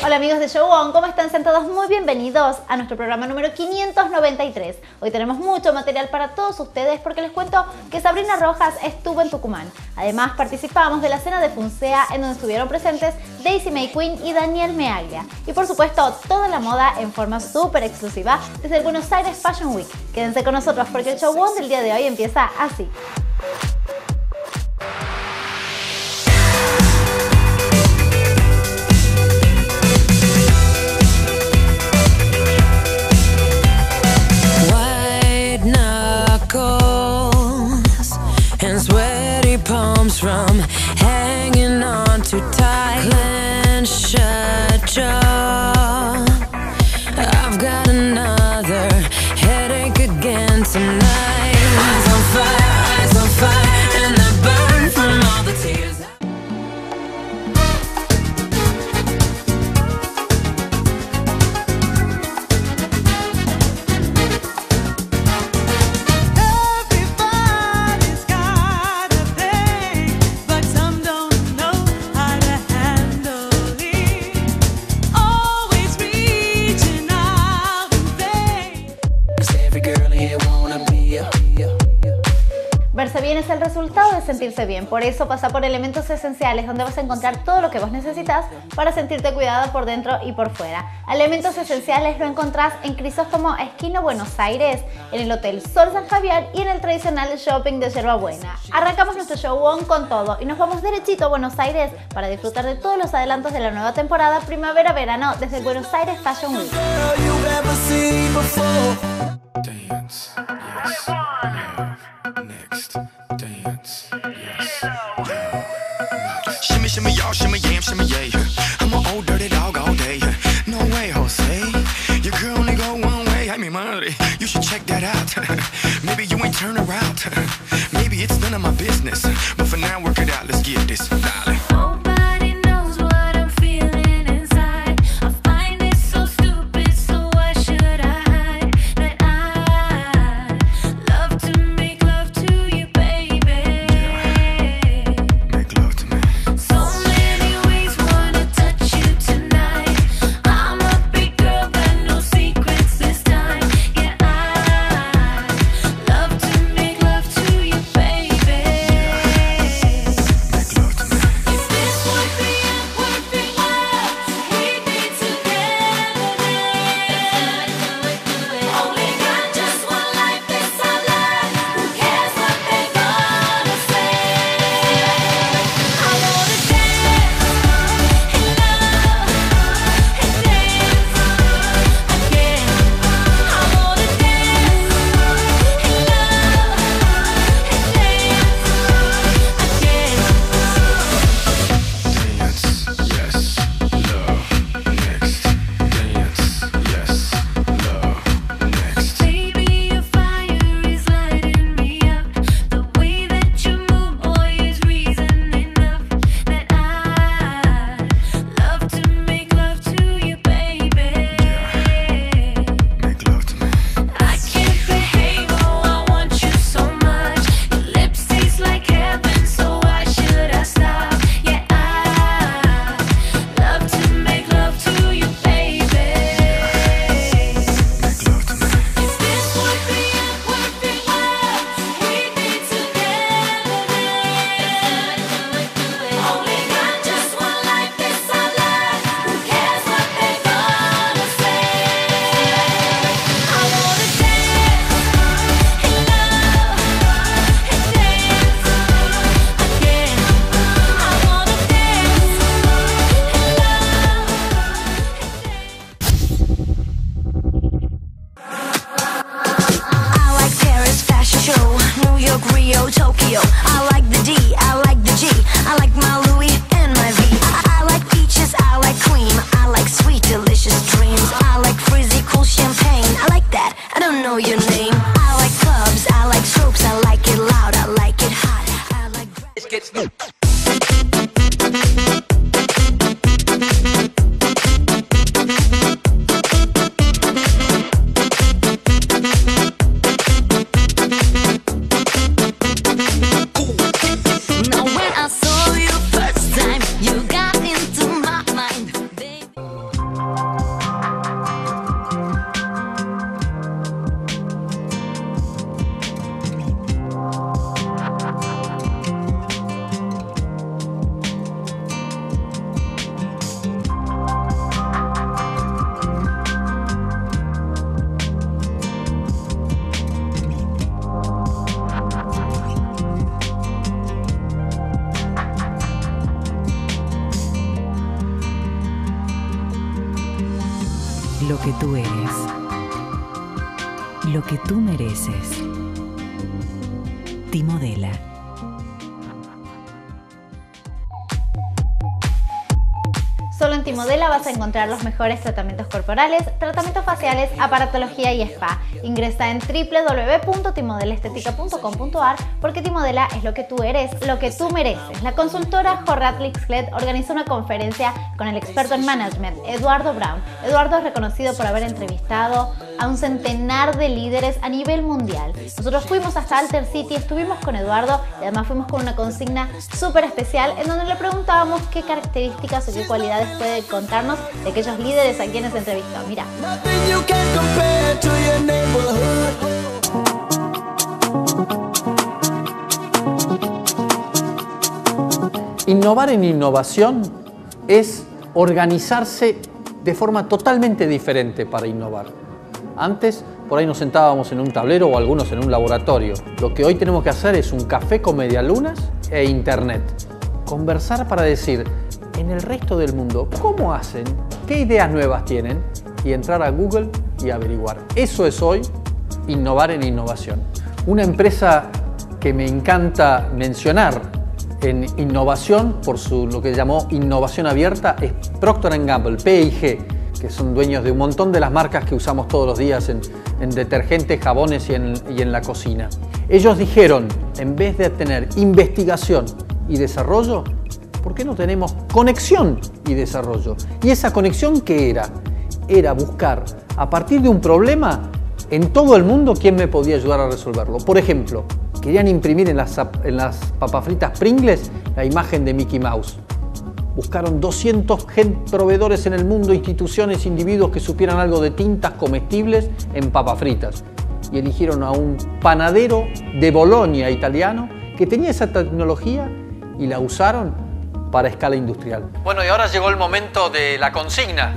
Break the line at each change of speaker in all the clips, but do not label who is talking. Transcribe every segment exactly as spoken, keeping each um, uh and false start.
Hola amigos de Show On, ¿cómo están? Sean todos muy bienvenidos a nuestro programa número quinientos noventa y tres. Hoy tenemos mucho material para todos ustedes porque les cuento que Sabrina Rojas estuvo en Tucumán. Además participamos de la cena de Funsea en donde estuvieron presentes Daisy May Queen y Daniel Meaglia. Y por supuesto toda la moda en forma súper exclusiva desde el Buenos Aires Fashion Week. Quédense con nosotros porque el Show On del día de hoy empieza así.
From hanging on too tight, clench shut jaw. I've got another headache again tonight. Eyes on fire, eyes on fire, and I burn from all the tears.
Verse bien es el resultado de sentirse bien, por eso pasa por Elementos Esenciales, donde vas a encontrar todo lo que vos necesitas para sentirte cuidada por dentro y por fuera. Elementos Esenciales lo encontrás en Crisóstomo Esquina, Buenos Aires, en el Hotel Sol San Javier y en el tradicional shopping de Yerba Buena. Arrancamos nuestro Show On con todo y nos vamos derechito a Buenos Aires para disfrutar de todos los adelantos de la nueva temporada primavera-verano desde el Buenos Aires Fashion Week.
Dance, yes, love, next, dance, yes, love. Shimmy, shimmy, y'all, shimmy, yam, shimmy, yeah. I'm an old dirty dog all day. No way, Jose. Your girl only go one way. I mean, money. You should check that out. Maybe you ain't turn around. Maybe it's none of my business. But for now, work it out. Let's get this, darling.
que tú eres, lo que tú mereces. Timodela.
Solo en Timodela vas a encontrar los mejores tratamientos corporales, tratamientos faciales, aparatología y spa. Ingresa en w w w punto timodela estética punto com punto a r porque Timodela es lo que tú eres, lo que tú mereces. La consultora Jorrat Lixclet organizó una conferencia con el experto en management, Eduardo Brown. Eduardo es reconocido por haber entrevistado a un centenar de líderes a nivel mundial. Nosotros fuimos hasta Alter City, estuvimos con Eduardo y además fuimos con una consigna súper especial en donde le preguntábamos qué características o qué cualidades puede contarnos de aquellos líderes a quienes entrevistó. Mira.
Innovar en innovación es organizarse de forma totalmente diferente para innovar. Antes, por ahí nos sentábamos en un tablero o algunos en un laboratorio. Lo que hoy tenemos que hacer es un café con medialunas e internet. Conversar para decir, en el resto del mundo, ¿cómo hacen? ¿Qué ideas nuevas tienen? Y entrar a Google y averiguar. Eso es hoy innovar en innovación. Una empresa que me encanta mencionar en innovación, por su, lo que llamó innovación abierta, es Procter and Gamble, P and G, que son dueños de un montón de las marcas que usamos todos los días en, en detergentes, jabones y en, y en la cocina. Ellos dijeron, en vez de tener investigación y desarrollo, ¿por qué no tenemos conexión y desarrollo? ¿Y esa conexión qué era? Era buscar, a partir de un problema, en todo el mundo, quién me podía ayudar a resolverlo. Por ejemplo, querían imprimir en las, en las papas fritas Pringles la imagen de Mickey Mouse. Buscaron doscientos proveedores en el mundo, instituciones, individuos que supieran algo de tintas comestibles en papas fritas. Y eligieron a un panadero de Bolonia italiano que tenía esa tecnología y la usaron para escala industrial. Bueno, y ahora llegó el momento de la consigna.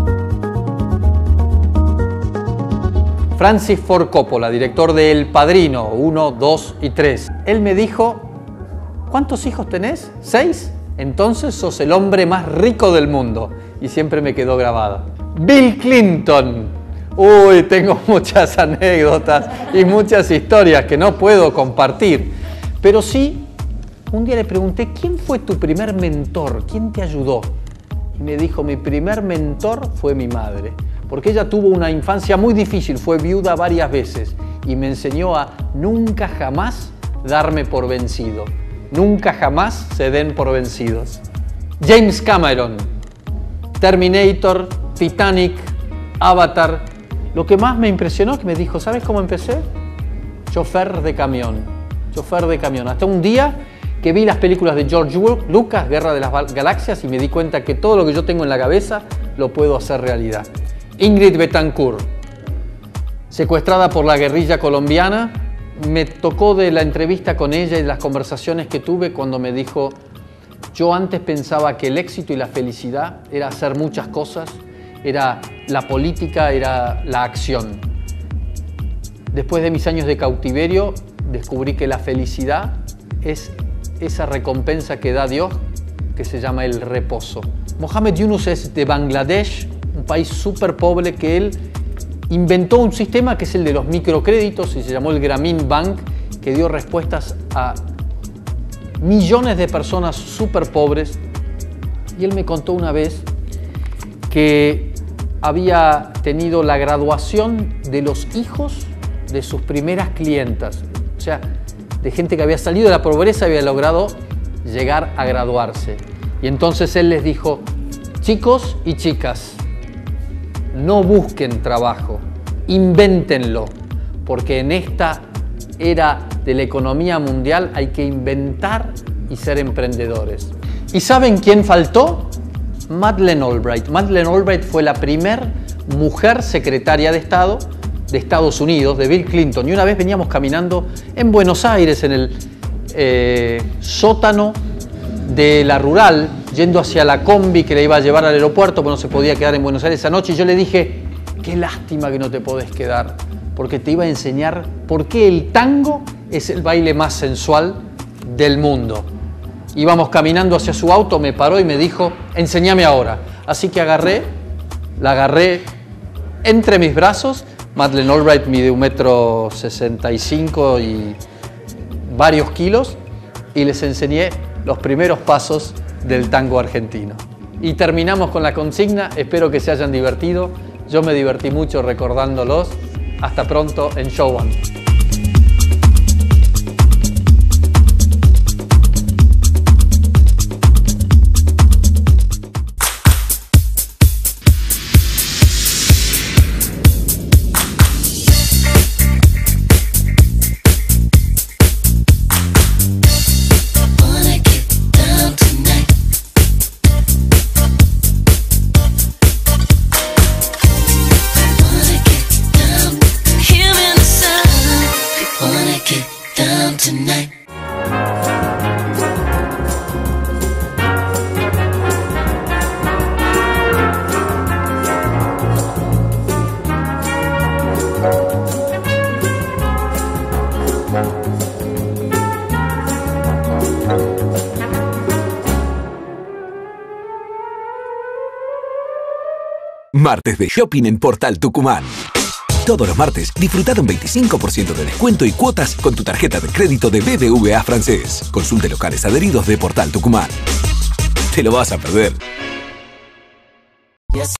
Francis Ford Coppola, director de El Padrino uno, dos y tres. Él me dijo, ¿cuántos hijos tenés? ¿Seis? Entonces sos el hombre más rico del mundo. Y siempre me quedó grabada. Bill Clinton. Uy, tengo muchas anécdotas y muchas historias que no puedo compartir. Pero sí, un día le pregunté, ¿quién fue tu primer mentor? ¿Quién te ayudó? Y me dijo, mi primer mentor fue mi madre. Porque ella tuvo una infancia muy difícil, fue viuda varias veces. Y me enseñó a nunca jamás darme por vencido. Nunca jamás se den por vencidos. James Cameron, Terminator, Titanic, Avatar. Lo que más me impresionó, que me dijo, ¿sabes cómo empecé? Chofer de camión. Chofer de camión. Hasta un día que vi las películas de George Lucas, Guerra de las Galaxias, y me di cuenta que todo lo que yo tengo en la cabeza lo puedo hacer realidad. Ingrid Betancourt, secuestrada por la guerrilla colombiana, me tocó de la entrevista con ella y de las conversaciones que tuve cuando me dijo, yo antes pensaba que el éxito y la felicidad era hacer muchas cosas, era la política, era la acción. Después de mis años de cautiverio, descubrí que la felicidad es esa recompensa que da Dios, que se llama el reposo. Mohamed Yunus es de Bangladesh, un país súper pobre, que él inventó un sistema que es el de los microcréditos y se llamó el Grameen Bank, que dio respuestas a millones de personas súper pobres. Y él me contó una vez que había tenido la graduación de los hijos de sus primeras clientas. O sea, de gente que había salido de la pobreza y había logrado llegar a graduarse. Y entonces él les dijo, chicos y chicas, no busquen trabajo, invéntenlo, porque en esta era de la economía mundial hay que inventar y ser emprendedores. ¿Y saben quién faltó? Madeleine Albright. Madeleine Albright fue la primer mujer secretaria de Estado de Estados Unidos, de Bill Clinton. Y una vez veníamos caminando en Buenos Aires, en el eh, sótano de la rural, yendo hacia la combi que le iba a llevar al aeropuerto, porque no se podía quedar en Buenos Aires esa noche. Y yo le dije, qué lástima que no te podés quedar, porque te iba a enseñar por qué el tango es el baile más sensual del mundo. Íbamos caminando hacia su auto, me paró y me dijo, enséñame ahora. Así que agarré, la agarré entre mis brazos. Madeleine Albright mide un metro sesenta y cinco y varios kilos, y les enseñé los primeros pasos del tango argentino. Y terminamos con la consigna. Espero que se hayan divertido. Yo me divertí mucho recordándolos. Hasta pronto en Show One.
Martes de shopping en Portal Tucumán. Todos los martes disfruta de un veinticinco por ciento de descuento y cuotas con tu tarjeta de crédito de B B V A Francés. Consulte locales adheridos de Portal Tucumán. Te lo vas a perder.